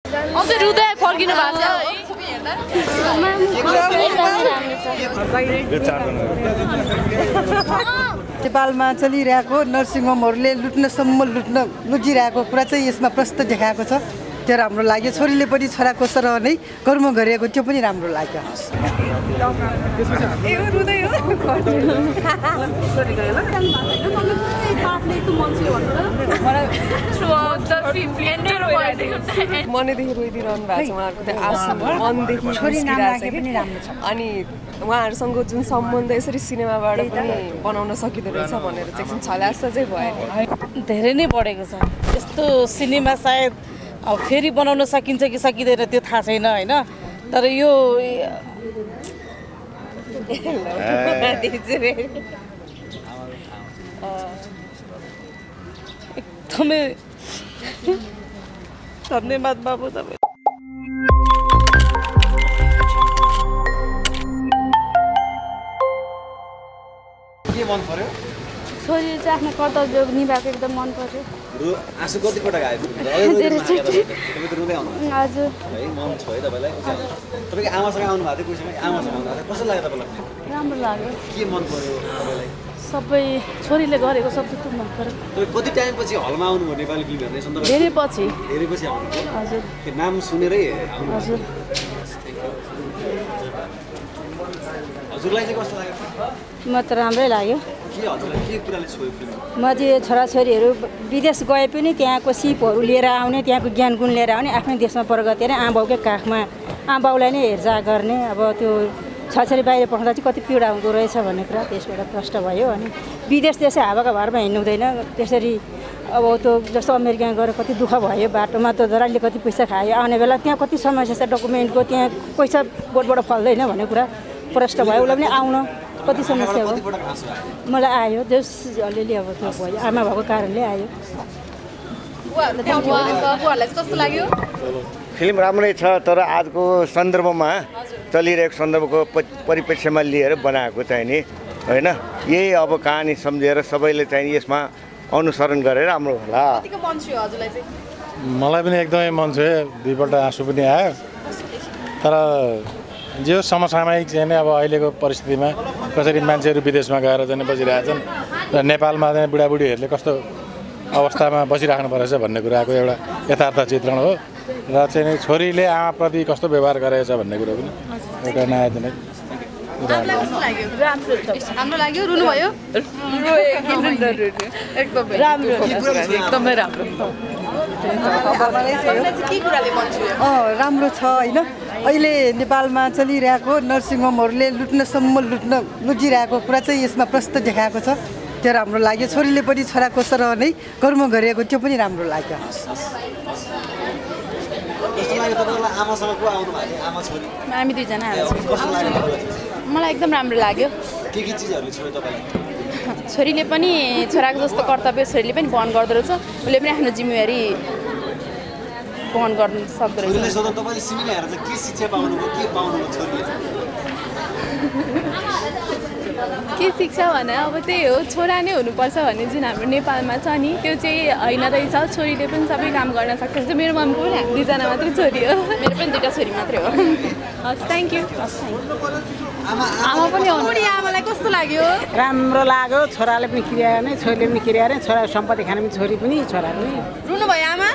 अझै रुँदै फर्किनु भएको छ नेपालमा चलिरहेको नर्सिङ होमहरूले लुट्नसम्म लुटिरहेको कुरा चाहिँ यसमा प्रष्ट देखाएको छ। त्यो राम्रो लाग्यो। छोरीले पनि छोराको सरह नै कर्म गरेको त्यो पनि राम्रो लाग्यो। मनैदेखि रोइदिइरहनु भएको छ उहाँहरूको त्यो आँसु मनदेखि अनि उहाँहरूसँग जुन सम्बन्ध यसरी सिनेमाबाट पनि बनाउन सकिँदो रहेछ भनेर चाहिँ छलास चाहिँ भयो। धेरै नै बढेको छ। यस्तो सिनेमा सायद अब फेरि बनाउन सकिन्छ कि सकिँदैन त्यो थाहा छैन होइन। तर यो एकदमै धन्यवाद बाबु तपाईँ। के मन पर्यो? छोरीले चाहिँ आफ्नो कर्तव्य निभाएको एकदम मन पर्यो। आँसु कति पटक आयो? हजुर है मन छ है तपाईँलाई? तपाईँको आमासँग आउनु भएको थियो कोही समय? आमासँग आउनु भएको कस्तो लाग्यो तपाईँलाई? राम्रो लाग्यो। के मन पर्यो तपाईँलाई? सबै छोरीले गरेको सबै त मन पर्यो। तपाईँ कति टाइम पछि हलमा आउनुभयो नेपाली फिल्म हेर्ने सन्दर्भमा? धेरै पछि आउनुभयो? हजुर। त्यो नाम सुनेरै आउनु? हजुर। हजुरलाई चाहिँ कस्तो लाग्यो? म त राम्रै लाग्यो। के हजुरलाई के कुराले छोयो फिल्म? म चाहिँ छोराछोरीहरू विदेश गए पनि त्यहाँको सिपहरू लिएर आउने, त्यहाँको ज्ञान गुण लिएर आउने, आफ्नै देशमा प्रगति हेर्ने, आमाबाउकै काखमा आमाबाउलाई नै हेरचाह गर्ने। अब त्यो छोराछोरी बाहिर पठाउँदा चाहिँ कति पीडा हुँदो रहेछ भन्ने कुरा त्यसबाट प्रष्ट भयो। अनि विदेश त्यसै हावाका भरमा हिँड्नु हुँदैन। त्यसरी अब त्यो जस्तो अमेरिका गएर कति दुःख भयो, बाटोमा त दलालले कति पैसा खायो, आउने बेला त्यहाँ कति समस्या छ डकुमेन्टको, त्यहाँ पैसा बोटबाट फल्दैन भन्ने कुरा प्रष्ट भयो। उसलाई पनि आउन कति समस्या हो। मलाई आयो जस अलिअलि अब त्यो भयो, आमा भएको कारणले आयो। कस्तो लाग्यो? फिल्म राम्रै छ तर आजको सन्दर्भमा चलिरहेको सन्दर्भको परिप्रेक्ष्यमा लिएर बनाएको चाहिँ नि होइन। यही अब कहानी सम्झेर सबैले चाहिँ यसमा अनुसरण गरेर राम्रो होला। मलाई पनि एकदमै मन छ। दुईपल्ट आँसु पनि आयो तर जो समसामयिक चाहिँ अब अहिलेको परिस्थितिमा कसरी मान्छेहरू विदेशमा गएर चाहिँ बसिरहेछन् र नेपालमा चाहिँ बुढाबुढीहरूले कस्तो अवस्थामा बसिराख्नु परेछ भन्ने कुराको एउटा यथार्थ चित्रण हो। र चाहिँ छोरीले आमाप्रति कस्तो व्यवहार गरेछ भन्ने कुरो पनि एउटा नयाँ दिन राम्रो लाग्यो। रुनु भयो? एकदमै राम्रो। राम्रो छ होइन। अहिले नेपालमा चलिरहेको नर्सिङ होमहरूले लुट्नसम्म लुटिरहेको कुरा चाहिँ यसमा प्रष्ट देखाएको छ। त्यो राम्रो लाग्यो। छोरीले पनि छोराको सरह नै कर्म गरेको त्यो पनि राम्रो लाग्यो। हामी दुईजना मलाई एकदम राम्रो लाग्यो। छोरीले पनि छोराको जस्तो कर्तव्य छोरीले पनि वहन गर्दो रहेछ। उसले पनि आफ्नो जिम्मेवारी वहन गर्नु सक्दो रहेछ। के शिक्षा भने अब त्यही हो, छोरा नै हुनुपर्छ भन्ने जुन हाम्रो नेपालमा छ नि त्यो चाहिँ होइन रहेछ। छोरीले पनि सबै काम गर्न सक्छ। मेरो मम्मीको पनि हामी दुईजना मात्रै छोरी हो। मेरो पनि दुईवटा छोरी मात्रै हो। हस् थ्याङ्क यू। आमा पनि आमालाई कस्तो लाग्यो? राम्रो लाग्यो। छोराले पनि क्रिया गर्ने, छोरीले पनि क्रिया गर्ने, छोरा सम्पत्ति खाने पनि छोरी पनि छोरा पनि। रुनु भयो आमा?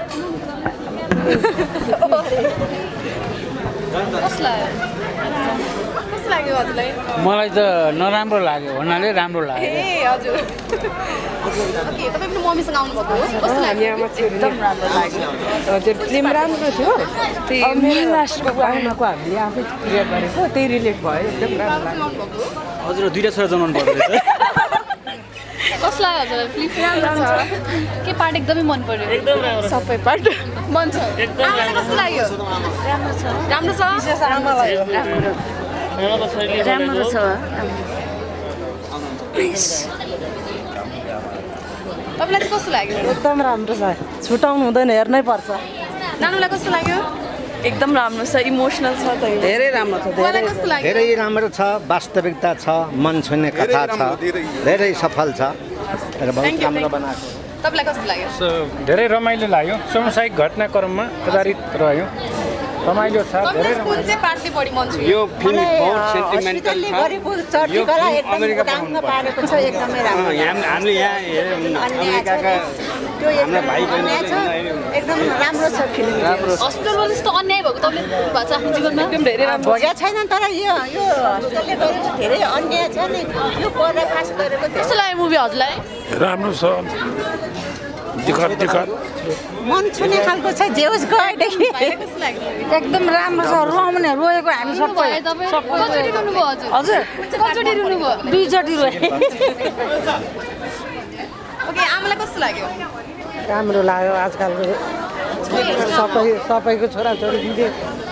कस्तो लाग्यो हजुरलाई? मलाई त नराम्रो लाग्यो भन्नाले राम्रो लाग्यो। ए हजुर। ओके तपाईँ पनि मम्मीसँग आउनुभएको हो? कस्तो लाग्यो? एकदम राम्रो लाग्यो। हजुर फिल्म राम्रो थियो। त्यही मेन लास्टको आमाको हामीले आफै क्रिएट गरेको त्यही रिलेट भयो। एकदम राम्रो लाग्यो। हजुर दुईटा छोरा जन्माउनु पर्दो रहेछ। कस्तो लाग्यो हजुरलाई फिल्म? राम्रो छ। के पार्ट एकदमै मन पर्यो? एकदम राम्रो। सबै पार्ट मन छ। आमालाई कस्तो लाग्यो? राम्रो छ। राम्रो छ? राम्रो लाग्यो। राम्रो छ। तपाईँलाई चाहिँ कस्तो लाग्यो? एकदम राम्रो छ। छुटाउनु हुँदैन, हेर्नै पर्छ। नानुलाई कस्तो लाग्यो? एकदम राम्रो छ। इमोसनल छ। धेरै राम्रो छ। कस्तो लाग्यो? धेरै राम्रो छ। वास्तविकता छ, मन छुने कथा छ, धेरै सफल छ र बहुत राम्रो बनाएको। तपाईँलाई कस्तो लाग्यो धेरै रमाइलो लाग्यो सामुदायिक घटनाक्रममा आधारित रह्यो रमाइलो छ धेरै कुन चाहिँ पार्टले बढी मन छुयो यो फिल्म बहुत सेन्टिमेन्टल छ यो अमेरिका पारेको छ एकदमै राम्रो हामीले यहाँ हेर्यौँ अमेरिकाका हाम्रा भाइ बहिनी एकदम राम्रो छ फिल्म हस्पिटलमा जस्तो अन्याय भएको तपाईँले भएको छ आफ्नो जीवनमा एकदम धेरै राम्रो भोग्या छैन तर यो हस्पिटलले गरेको धेरै अन्याय छ नि यो पर्दाफास गरेको कस्तो लाग्यो मुभी हजुरलाई राम्रो छ दुःखद मन छुने खालको छ जे होस् गएदेखि एकदम राम्रो छ रमाउने रोएको हामी सबै कचोटि रुनुभयो हजुर कचोटि रुनुभयो 2 चोटि रोए ओके आमालाई कस्तो लाग्यो राम्रो लाग्यो आजकलको सबैको छोराछोरी दिदी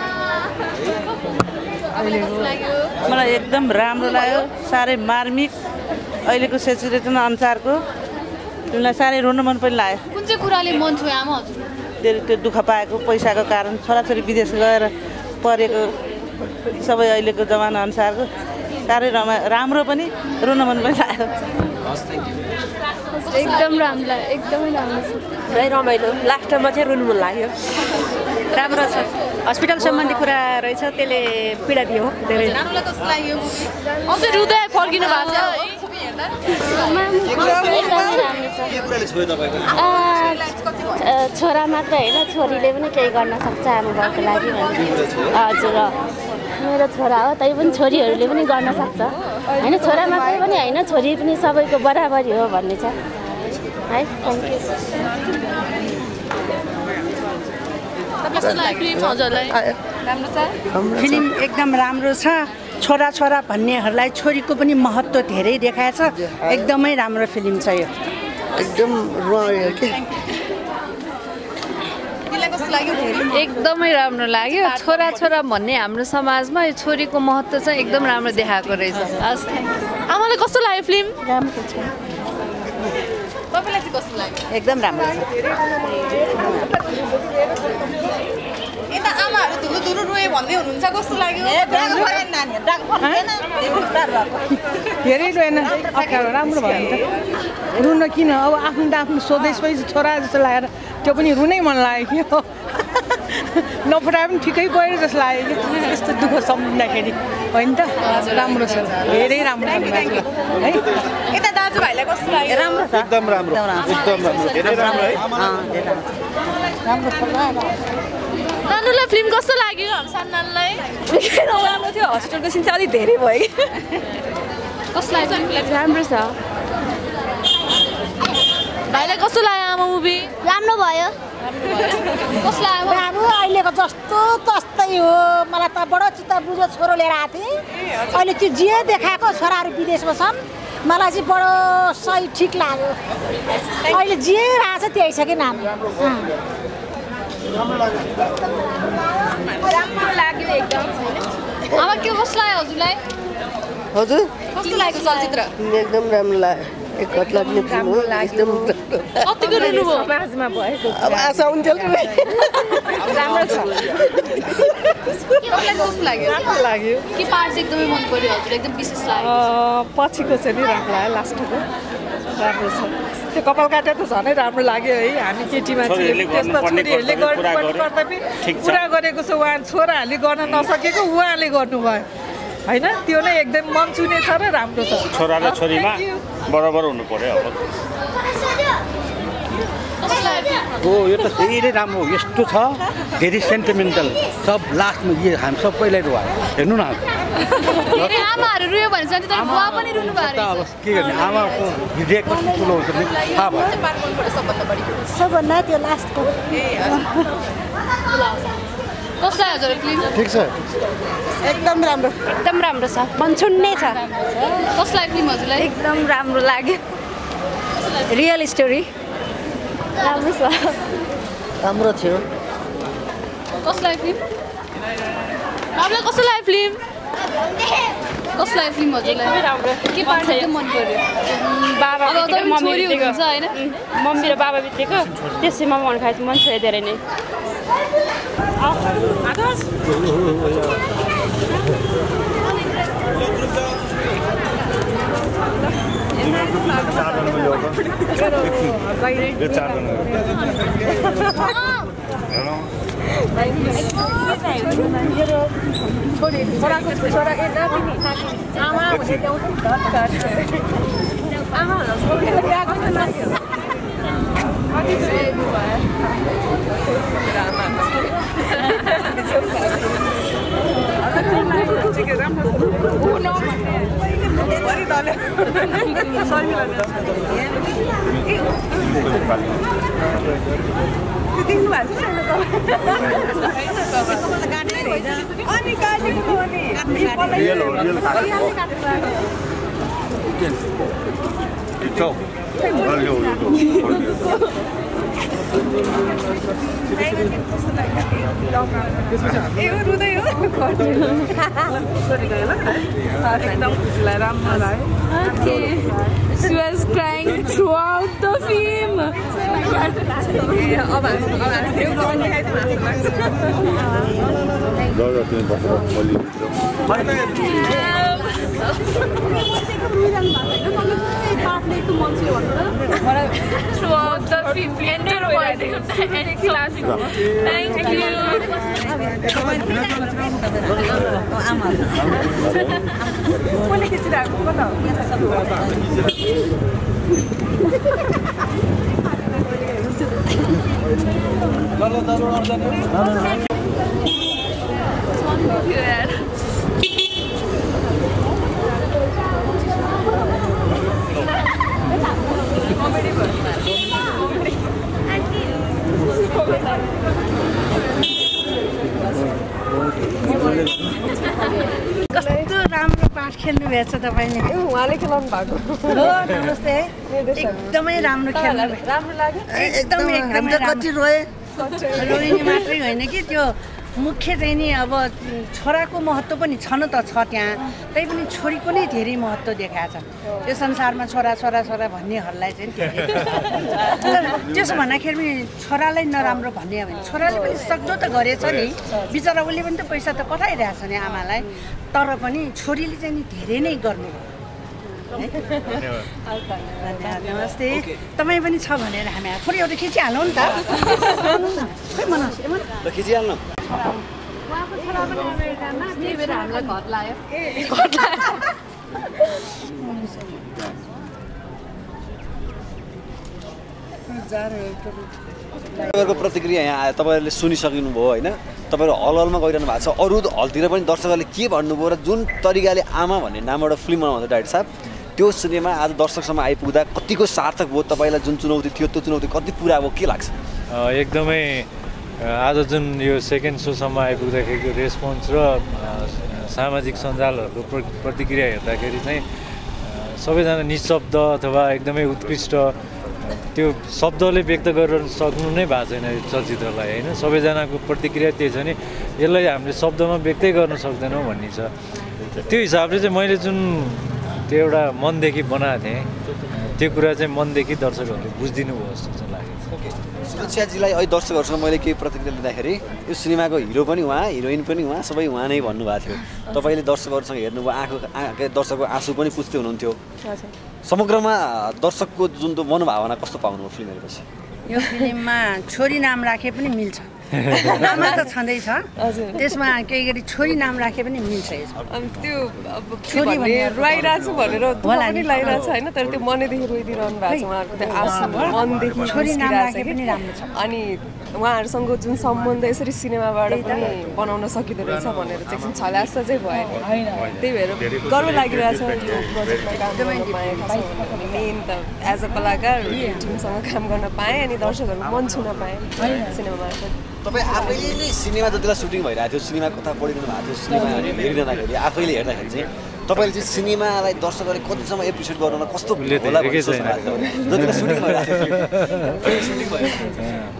मलाई एकदम राम्रो लाग्यो साह्रै मार्मिक अहिलेको सिचुएसन अनुसारको तिमीलाई साह्रै रुन मन पनि लाग्यो कुन चाहिँ कुराले मन छुयो आमा हजुर धेरै त्यो दुःख पाएको पैसाको कारण छोराछोरी विदेश गएर परेको सबै अहिलेको जमाना अनुसारको साह्रै राम्रो पनि रुन मन पनि लाग्यो एकदम राम्रो लाग्यो एकदमै राम्रो छ है रमाइलो लास्टमा चाहिँ रुनु मन लाग्यो राम्रो छ हस्पिटल सम्बन्धी कुरा रहेछ त्यसले पीडा दियो धेरै आमालाई कस्तो लाग्यो अझै रुँदै फर्किनु भएको छ छोरा मात्र होइन छोरीले पनि केही गर्न सक्छ आमा बाउको लागि हजुर मेरो छोरा हो तै पनि छोरीहरूले पनि गर्न सक्छ होइन छोरा मात्रै पनि होइन छोरी पनि सबैको बराबरी हो भन्ने छ है थ्याङ्क यू फिल्म एकदम राम्रो छ छोरा छोरा भन्नेहरूलाई छोरीको पनि महत्त्व धेरै देखाएको छ एकदमै राम्रो फिल्म छ यो एकदम रह्यो के एकदमै राम्रो लाग्यो छोरा छोरा भन्ने हाम्रो समाजमा यो छोरीको महत्त्व चाहिँ एकदम राम्रो देखाएको रहेछ हस् आमालाई कस्तो लाग्यो फिल्म राम्रो छ तपाईँलाई चाहिँ कस्तो लाग्यो एकदम राम्रो छ यता आमाहरू धुरु धुरु रोए भन्दै हुनुहुन्छ कस्तो लाग्यो धेरै रोएन अप्ठ्यारो राम्रो भयो नि त रुन किन अब आफ्नो त आफ्नो स्वदेश पनि छोरा जस्तो लागेर त्यो पनि रुनै मन लाग्यो कि नफुटाए पनि ठिकै गयो जस्तो लाग्यो कि यस्तो दुःख सम्झिँदाखेरि होइन त राम्रो छ धेरै राम्रो है यता दाजुभाइलाई कस्तो लाग्यो राम्रो छ एकदम राम्रो धेरै राम्रो है राम्रो छ नानुलाई फिल्म कस्तो लाग्यो सानो नानुलाई राम्रो थियो हस्पिटलको सिन चाहिँ अलिक धेरै भयो कि कस्तो लाग्यो राम्रो छ भाइलाई कस्तो लाग्यो आमा मुभी राम्रो भयो कस्तो लाग्यो बाबु अहिलेको जस्तो तस्तै हो मलाई त बडो चित्त बुझो छोरो लिएर आएको थिएँ अहिले त्यो जे देखाएको छोराहरू विदेशमा छन् मलाई चाहिँ बडो सही ठिक लाग्यो अहिले जे आएको छ त्यही छ कि नाम राम्रो लाग्यो एकदम आमा के कस्तो लाग्यो हजुरलाई हजुर कस्तो लाग्यो चलचित्र एकदम राम्रो लाग्यो एक लाग्ने फिल्म हो एकदम कतिको रुनुभयो समाजमा भएको अब आशा हुन्थ्यो राम्रो छ तपाईँलाई कस्तो लाग्यो राम्रो लाग्यो के पार्ट चाहिँ एकदमै मन पर्यो हजुर एकदम विशेष लाग्यो पछिको चाहिँ नि राम्रो लाग्यो लास्टको राम्रो छ त्यो कपाल काटे त झनै राम्रो लाग्यो है हामी केटी मान्छे त्यसमा छोरीहरूले गर्नुपर्ने कर्तव्य पुरा गरेको छ उहाँ छोराहरूले गर्न नसकेको उहाँले गर्नुभयो होइन त्यो नै एकदम मन छुने छ र राम्रो छ छोरा र छोरीमा बराबर हुनु पर्यो अब हो यो त धेरै राम्रो यस्तो छ धेरै सेन्टिमेन्टल सब लास्टमा हामी सबैलाई रुवायो हेर्नु न धेरै आमाहरू रुयो भने चाहिँ तर बुवा पनि रुनु भयो अब के गर्ने आमाको हृदय कति ठुलो हुन्छ नि थाहा भयो सबभन्दा त्यो लास्टको कस्तो लाग्यो हजुर फिल्म ठिक छ एकदम राम्रो छ मन छुन्ने छ कस्तो लाग्यो फिल्म हजुरलाई एकदम राम्रो लाग्यो रियल स्टोरी राम्रो छ राम्रो थियो कस्तो लाग्यो फिल्म आपलाई कस्तो लाग्यो फिल्म कस्तो लाग्यो फिल्म हजुरलाई राम्रो के पार्ट चाहिँ मन पर्यो बाबा अब तपाईँ छोरी हुनुहुन्छ होइन मम्मी र बाबा बितेको त्यसैमा मन खाएछ मन छ धेरै नै She was crying throughout the film. Throughout the film, thank you. कस्तो राम्रो पाठ खेल्नु भएछ तपाईले उहाँले खेलाउनु भएको हो नमस्ते एकदमै राम्रो खेल्नु राम्रो लाग्यो एकदमै एकदमै कति रोए रोइने मात्रै होइन कि त्यो मुख्य चाहिँ नि अब छोराको महत्त्व पनि छ न त छ त्यहाँ तै पनि छोरीको नै धेरै महत्त्व देखाएको छ यो संसारमा छोरा छोरा छोरा भन्नेहरूलाई चाहिँ त्यसो भन्दाखेरि पनि छोरालाई नराम्रो भन्ने हो भने छोराले पनि सक्दो त गरेछ नि बिचरा उसले पनि त पैसा त पठाइरहेछ नि आमालाई तर पनि छोरीले चाहिँ नि धेरै नै गर्नु नमस्ते तपाईँ पनि छ भनेर हामी थोरै एउटा खिचिहालौँ नि त खै मनाउँछ खिचिहाल्नु उहाँको छोरा पनि अमेरिकामा त्यही भएर हामीलाई घट लाग्यो तपाईँहरूको प्रतिक्रिया यहाँ आयो तपाईँहरूले सुनिसक्नुभयो होइन तपाईँहरू हल हलमा गइरहनु भएको छ अरू हलतिर पनि दर्शकहरूले के भन्नुभयो र जुन तरिकाले आमा भन्ने नामबाट फिल्म बनाउँदा डाइरेक्टर साहब त्यो सिनेमा आज दर्शकसम्म आइपुग्दा कतिको सार्थक भयो तपाईँलाई जुन चुनौती थियो त्यो चुनौती कति पुरा भयो के लाग्छ एकदमै आज जुन यो सेकेन्ड सोसम्म आइपुग्दाखेरिको रेस्पोन्स र सामाजिक सञ्जालहरूको प्रतिक्रिया हेर्दाखेरि चाहिँ सबैजना निशब्द अथवा एकदमै उत्कृष्ट त्यो शब्दले व्यक्त गरेर सक्नु नै भएको छैन यो चलचित्रलाई होइन सबैजनाको प्रतिक्रिया त्यही छ नि यसलाई हामीले शब्दमा व्यक्तै गर्न सक्दैनौँ भन्ने छ त्यो हिसाबले चाहिँ मैले जुन त्यो एउटा मनदेखि बनाएको थिएँ त्यो कुरा चाहिँ मनदेखि दर्शकहरूले बुझिदिनु भयो जस्तो चाहिँ लाग्यो सुरक्षाजीलाई अहिले दर्शकहरूसँग मैले केही प्रतिक्रिया लिँदाखेरि यो सिनेमाको हिरो पनि उहाँ हिरोइन पनि उहाँ सबै उहाँ नै भन्नुभएको थियो तपाईँले दर्शकहरूसँग हेर्नुभयो दर्शकको आँसु पनि पुज्दै हुनुहुन्थ्यो समग्रमा दर्शकको जुन त्यो मनोभावना कस्तो पाउनुभयो फिल्म हेरेपछि यो फिल्ममा छोरी नाम राखे पनि मिल्छ नाममा त छँदैछ त्यसमा केही गरी छोरी नाम राखे पनि मिल्छ अनि त्यो अब छोरी रुवाइरहेको छु भनेर पनि लागिरहेको छ होइन तर त्यो मनैदेखि रोइदिइरहनु भएको छ उहाँहरूको त्यो आँसु मनदेखि छोरी नाम राखे पनि राम्रो छ अनि उहाँहरूसँग जुन सम्बन्ध यसरी सिनेमाबाट पनि बनाउन सकिँदो रहेछ भनेर चाहिँ छलास्त चाहिँ भएन त्यही भएर गर्व लागिरहेछ यो प्रोजेक्टमा काम गर्न पाएको छ मेन त एज अ कलाकार टिमसँग काम गर्न पाएँ अनि दर्शकहरू मन छुन पाएँ सिनेमा मार्फत तपाईँ आफैले नै सिनेमा जति बेला सुटिङ भइरहेको थियो सिनेमा कथा पढिरहनु भएको थियो सिनेमा हेरिरहँदाखेरि आफैले हेर्दाखेरि चाहिँ तपाईँले चाहिँ सिनेमालाई दर्शकहरूले कतिसम्म एप्रिसिएट गर्नुमा कस्तो होला जति बेला सुटिङ भइरहेको थियो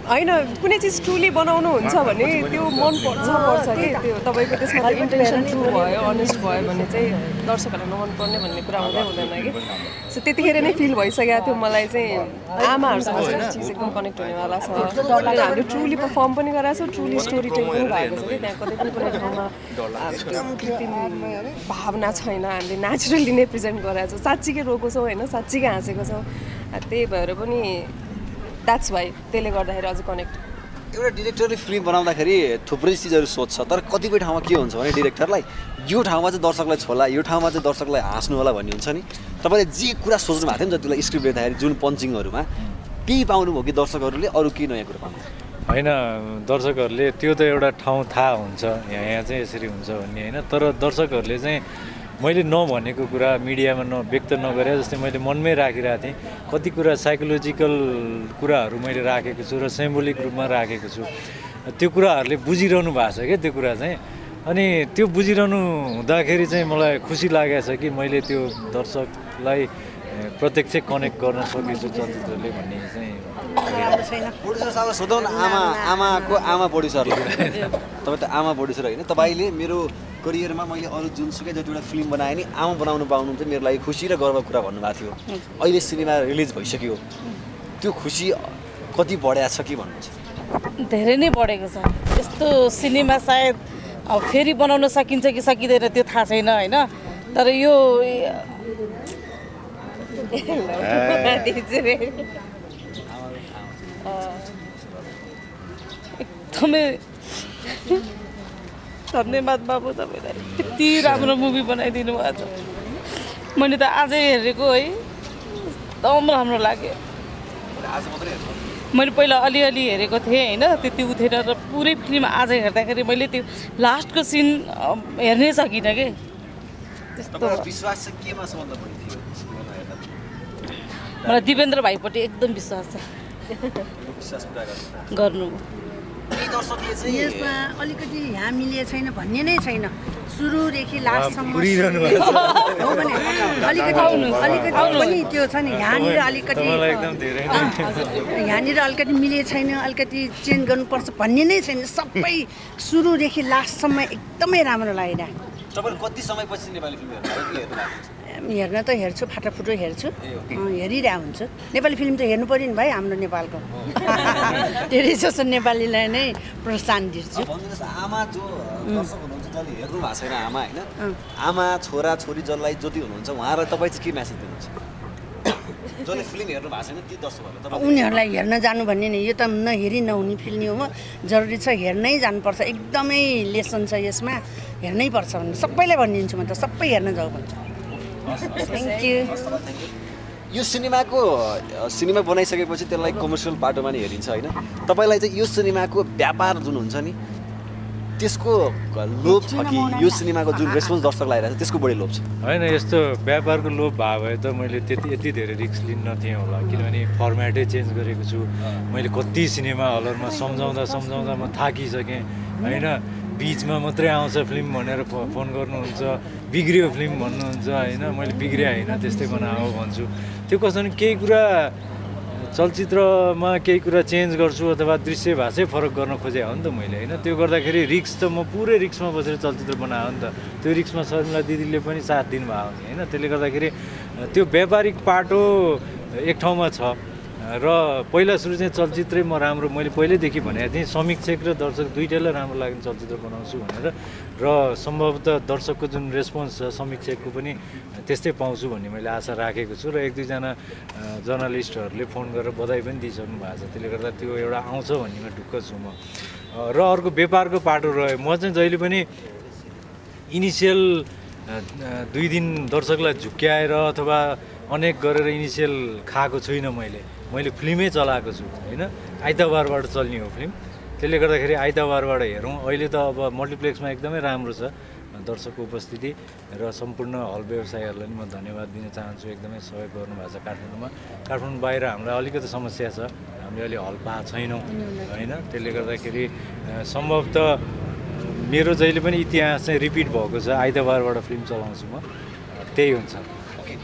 होइन कुनै चिज ट्रुली बनाउनुहुन्छ भने त्यो मन पर्छ कि त्यो तपाईँको त्यसमा इन्टेन्सन ट्रु भयो अनेस्ट भयो भने चाहिँ दर्शकहरूलाई नमन पर्ने भन्ने कुरा हुँदैन कि सो त्यतिखेर नै फिल भइसकेको थियो मलाई चाहिँ आमाहरूसँग चाहिँ चिज एकदम कनेक्ट हुनेवाला छ हामीले ट्रुली पर्फर्म पनि गराएको छौँ ट्रुली स्टोरी टेल पनि भएको छ कि त्यहाँ कतै पनि कुनै ठाउँमा कृत्रिम भावना छैन हामीले नेचुरली नै प्रेजेन्ट गराएको छौँ साँच्चीकै रोएको छौँ होइन साँच्चीकै हाँसेको छौँ त्यही भएर पनि द्याट्स वाइ त्यसले गर्दाखेरि अझै कनेक्ट एउटा डिरेक्टरले फिल्म बनाउँदाखेरि थुप्रै चिजहरू सोध्छ तर कतिपय ठाउँमा के हुन्छ भने डिरेक्टरलाई यो ठाउँमा चाहिँ दर्शकलाई छोला यो ठाउँमा चाहिँ दर्शकलाई हाँस्नु होला भन्ने हुन्छ नि तपाईँले जे कुरा सोच्नु भएको थियो नि जतिलाई स्क्रिप्ट लेख्दाखेरि जुन पन्चिङहरूमा त्यही पाउनुभयो कि दर्शकहरूले अरू केही नयाँ कुरा पाउनु होइन दर्शकहरूले त्यो त एउटा ठाउँ थाहा हुन्छ यहाँ चाहिँ यसरी हुन्छ भन्ने होइन तर दर्शकहरूले चाहिँ मैले नभनेको कुरा मिडियामा व्यक्त नगरे जस्तै मैले मनमै राखिरहेको थिएँ कति कुरा साइकोलोजिकल कुराहरू मैले राखेको छु र सिम्बोलिक रूपमा राखेको छु त्यो कुराहरूले बुझिरहनु भएको छ क्या त्यो कुरा चाहिँ अनि त्यो बुझिरहनु हुँदाखेरि चाहिँ मलाई खुसी लागेको छ कि मैले त्यो दर्शकलाई प्रत्यक्ष कनेक्ट गर्न सकेछु चलचित्रले भन्ने चाहिँ प्रोड्युसर साहबलाई सोधौँ न आमाको आमा प्रोड्युसरलाई तपाईँ त आमा प्रोड्युसर होइन तपाईँले मेरो करियरमा मैले अरू जुनसुकै जतिवटा फिल्म बनाएँ नि आमा बनाउनु पाउनु चाहिँ मेरो लागि खुसी र गर्वको कुरा भन्नुभएको थियो अहिले सिनेमा रिलिज भइसक्यो त्यो खुसी कति बढ्या छ कि भन्नुहुन्छ धेरै नै बढेको छ यस्तो सिनेमा सायद अब फेरि बनाउन सकिन्छ कि सकिँदैन त्यो थाहा छैन होइन तर यो एकदमै धन्यवाद बाबु तपाईँलाई यति राम्रो मुभी बनाइदिनु भएको छ मैले त आजै हेरेको है एकदम राम्रो लाग्यो मैले पहिला अलिअलि हेरेको थिएँ होइन त्यति उठेन र पुरै फिल्म आज हेर्दाखेरि मैले त्यो लास्टको सिन हेर्नै सकिनँ कि त्यस्तो मलाई दिपेन्द्र भाइपट्टि एकदम विश्वास छ गर्नु यसमा अलिकति यहाँ मिलेको छैन भन्ने नै छैन सुरुदेखि लास्टसम्म अलिकति पनि त्यो छ नि यहाँनिर अलिकति मिलेको छैन अलिकति चेन्ज गर्नुपर्छ भन्ने नै छैन सबै सुरुदेखि लास्टसम्म एकदमै राम्रो लागिरहेको हेर्न त हेर्छु फाटाफुटो हेर्छु हेरिरहेको हुन्छु नेपाली फिल्म त हेर्नु पऱ्यो नि भाइ हाम्रो नेपालको धेरै जसो नेपालीलाई नै प्रोत्साहन दिन्छु आमा जो दर्शक हुनुहुन्छ जसले हेर्नु भएको छैन आमा होइन आमा छोरा छोरी जसलाई जति हुनुहुन्छ उहाँलाई तपाईँ चाहिँ के मेसेज दिनुहुन्छ जसले फिल्म हेर्नु भएको छैन ती दर्शकहरूलाई उनीहरूलाई हेर्न जानु भन्ने नि यो त नहेरी नहुने फिल्म हो जरुरी छ हेर्नै जानुपर्छ एकदमै लेसन छ यसमा हेर्नै पर्छ भन्ने सबैलाई भनिदिन्छु म त सबै हेर्न जाऊ भन्छु थ्याङ्क यू यो सिनेमा बनाइसकेपछि त्यसलाई कमर्सियल बाटोमा नि हेरिन्छ होइन तपाईँलाई चाहिँ यो सिनेमाको व्यापार जुन हुन्छ नि त्यसको लोभ छ कि यो सिनेमाको जुन रेस्पोन्स दर्शकलाई आइरहेको छ त्यसको बढी लोभ छ होइन यस्तो व्यापारको लोभ भए भए त मैले यति धेरै रिस्क लिन्न थिएँ होला किनभने फर्मेटै चेन्ज गरेको छु मैले कति सिनेमा हलहरूमा सम्झाउँदा म थाकिसकेँ होइन बिचमा मात्रै आउँछ फिल्म भनेर फोन गर्नुहुन्छ बिग्रियो फिल्म भन्नुहुन्छ होइन मैले बिग्रिया होइन त्यस्तै बनाऊ भन्छु त्यो कस्तो भने केही कुरा चलचित्रमा केही कुरा चेन्ज गर्छु अथवा दृश्य भाषै फरक गर्न खोजेँ हो नि त मैले होइन त्यो गर्दाखेरि रिक्स त म पुरै रिक्समा बसेर चलचित्र बनाएको नि त त्यो रिक्समा शर्मिला दिदीले पनि साथ दिनुभयो नि होइन त्यसले गर्दाखेरि त्यो व्यापारिक पाटो एक ठाउँमा छ र पहिला सुरु चाहिँ चलचित्रै म राम्रो मैले पहिल्यैदेखि भनेको थिएँ समीक्षक र दर्शक दुईटैलाई राम्रो लाग्ने चलचित्र बनाउँछु भनेर र सम्भवतः दर्शकको जुन रेस्पोन्स छ समीक्षकको पनि त्यस्तै पाउँछु भन्ने मैले आशा राखेको छु र एक दुईजना जर्नलिस्टहरूले फोन गरेर बधाई पनि दिइसक्नु भएको छ त्यसले गर्दा त्यो एउटा आउँछ भन्नेमा ढुक्क छु म र अर्को व्यापारको पाटो रह्यो म चाहिँ जहिले पनि इनिसियल 2 दिन दर्शकलाई झुक्क्याएर अथवा अनेक गरेर इनिसियल खाएको छुइनँ मैले फिल्मै चलाएको छु होइन आइतबारबाट चल्ने हो फिल्म त्यसले गर्दाखेरि आइतबारबाट हेरौँ अहिले त अब मल्टिप्लेक्समा एकदमै राम्रो छ दर्शकको उपस्थिति र सम्पूर्ण हल व्यवसायीहरूलाई पनि म धन्यवाद दिन चाहन्छु एकदमै सहयोग गर्नुभएको छ काठमाडौँ बाहिर हामीलाई अलिकति समस्या छ हामीले अलि हल पाएको छैनौँ होइन त्यसले गर्दाखेरि सम्भवतः मेरो जहिले पनि इतिहास चाहिँ रिपिट भएको छ आइतबारबाट फिल्म चलाउँछु म त्यही हुन्छ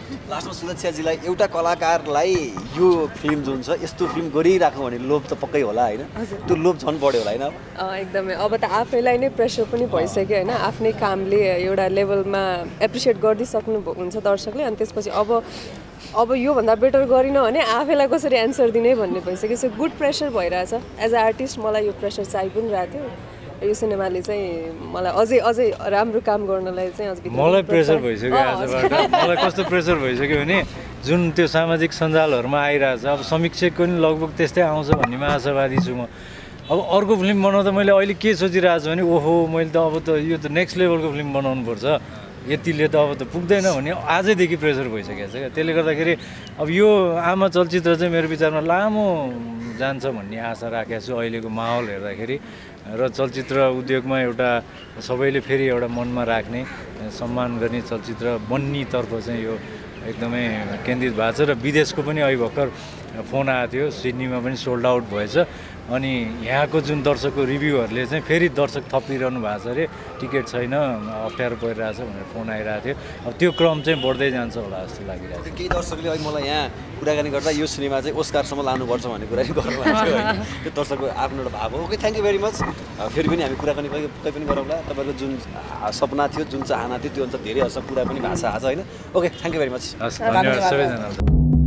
लास्टमा सुरक्षाजीलाई एउटा कलाकारलाई यो फिल्म जुन छ यस्तो फिल्म गरिराखौँ भने लोभ त पक्कै होला होइन त्यो लोभ झन् बढ्यो होला होइन एकदमै अब त आफैलाई नै प्रेसर पनि भइसक्यो होइन आफ्नै कामले एउटा लेभलमा एप्रिसिएट गरिदिइसक्नु हुन्छ दर्शकले अनि त्यसपछि अब योभन्दा बेटर गरिनँ भने आफैलाई कसरी एन्सर दिने भन्ने भइसक्यो सो गुड प्रेसर भइरहेछ एज अ आर्टिस्ट मलाई यो प्रेसर चाहिँ पनि रहेको थियो यो सिनेमाले चाहिँ मलाई अझै राम्रो काम गर्नलाई चाहिँ मलाई प्रेसर भइसक्यो आजबाट मलाई कस्तो प्रेसर भइसक्यो भने जुन त्यो सामाजिक सञ्जालहरूमा आइरहेछ अब समीक्षक पनि लगभग त्यस्तै आउँछ भन्नेमा आशावादी छु म अब अर्को फिल्म बनाउँदा मैले अहिले के सोचिरहेको छु भने ओहो मैले त अब त यो त नेक्स्ट लेभलको फिल्म बनाउनुपर्छ यतिले त अब त पुग्दैन भने आजैदेखि प्रेसर भइसकेको छ क्या त्यसले गर्दाखेरि अब यो आमा चलचित्र चाहिँ मेरो विचारमा लामो जान्छ भन्ने आशा राखेको छु अहिलेको माहौल हेर्दाखेरि र चलचित्र उद्योगमा एउटा सबैले फेरि एउटा मनमा राख्ने सम्मान गर्ने चलचित्र बन्नेतर्फ चाहिँ यो एकदमै केन्द्रित भएको छ र विदेशको पनि अहिले भर्खर फोन आएको थियो सिडनीमा पनि सोल्ड आउट भएछ अनि यहाँको जुन दर्शकको रिभ्यूहरूले चाहिँ फेरि दर्शक थपिरहनु भएको छ अरे टिकट छैन अप्ठ्यारो परिरहेछ भनेर फोन आइरहेको थियो अब त्यो क्रम चाहिँ बढ्दै जान्छ होला जस्तो लागिरहेको छ केही दर्शकले अहिले मलाई यहाँ कुराकानी गर्दा यो सिनेमा चाहिँ ओस्कारसम्म लानुपर्छ भन्ने कुरा गर्नुभएको थियो होइन त्यो दर्शकको आफ्नो एउटा भाव हो okay thank you very much फेरि पनि हामी कुराकानी कहीँ पनि गरौँला तपाईँको जुन सपना थियो जुन चाहना थियो त्यो अन्त धेरै हदसम्म पुरा पनि भएको छ आज होइन okay thank you very much धन्यवाद सबैजनालाई